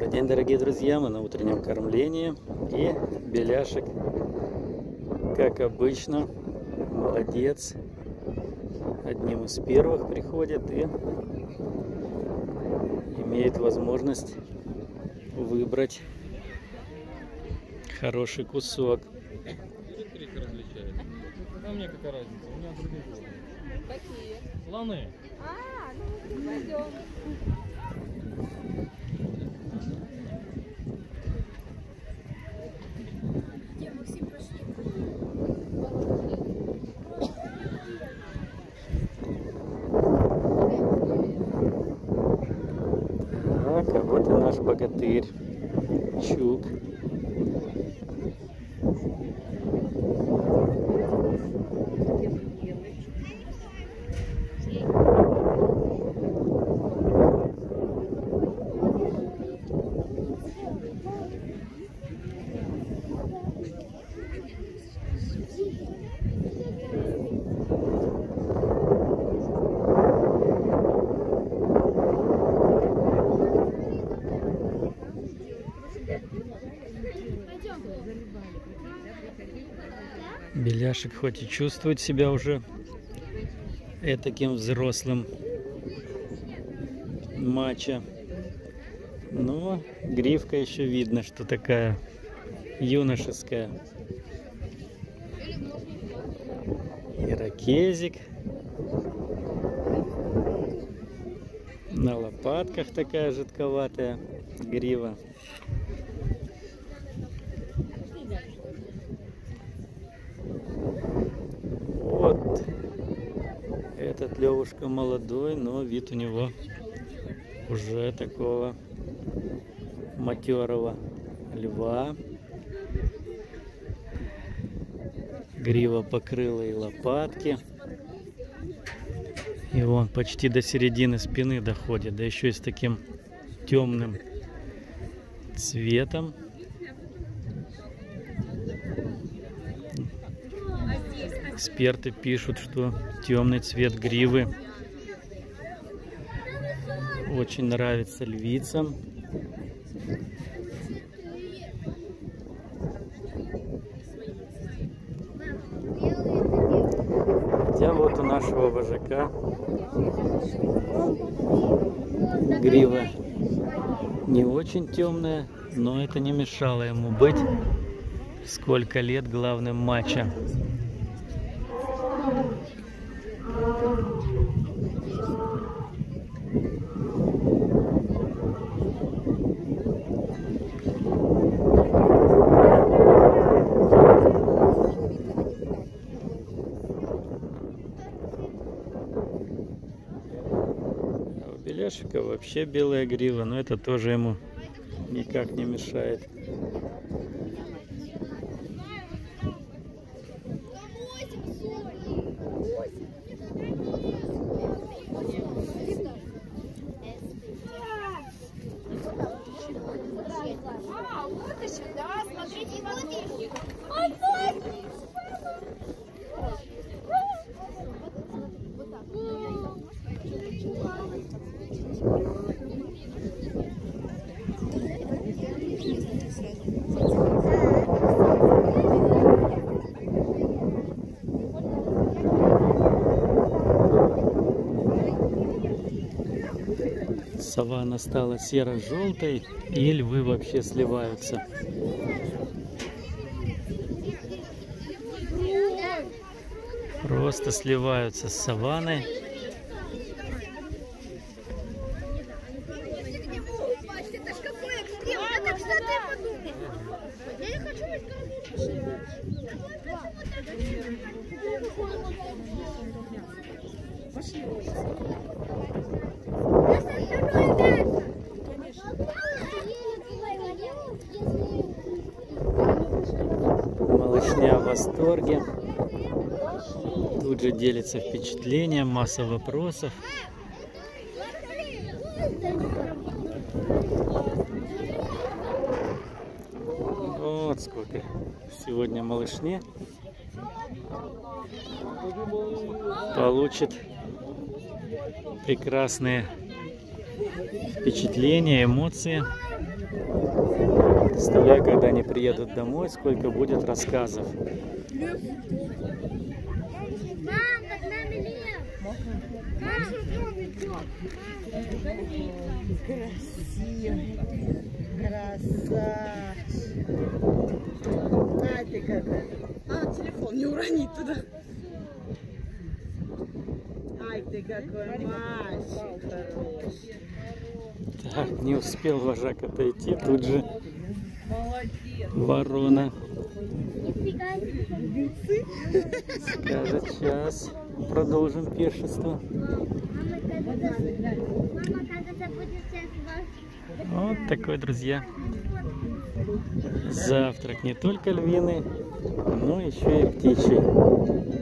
Добрый день, дорогие друзья, мы на утреннем кормлении, и Беляшек, как обычно, молодец, одним из первых приходит и имеет возможность выбрать хороший кусок. А мне какая разница? У меня другие животные. Какие? Слоны. Ну пойдем. Где Максим, пошли? Так, а вот и наш богатырь Чук. Беляшек хоть и чувствует себя уже этаким взрослым мачо, но гривка еще видно, что такая юношеская. Ирокезик. На лопатках такая жидковатая грива. Вот этот Левушка молодой, но вид у него уже такого матерого льва. Грива покрыла и лопатки. И он почти до середины спины доходит, да еще и с таким темным цветом. Эксперты пишут, что темный цвет гривы очень нравится львицам. Хотя вот у нашего вожака грива не очень темная, но это не мешало ему быть сколько лет главным мачо. А у Беляшика вообще белая грива, но это тоже ему никак не мешает. Вот и сюда, смотрите, вот. Саванна стала серо-желтой, и львы вообще сливаются. Просто сливаются с саванной. Малышня в восторге. Тут же делится впечатлением, масса вопросов. Вот сколько сегодня малышне получит прекрасные впечатления, эмоции. Представляю, когда они приедут домой, сколько будет рассказов. Мам, под нами лев. Красивый. Красавчик. Ай ты какой. А, телефон не уронить туда. Ай ты какой мальчик хороший. Так, не успел вожак отойти, тут же ворона скажет: сейчас продолжим пиршество. Мама, кажется, будет сейчас Вот такой, друзья, завтрак не только львиный, но еще и птичий.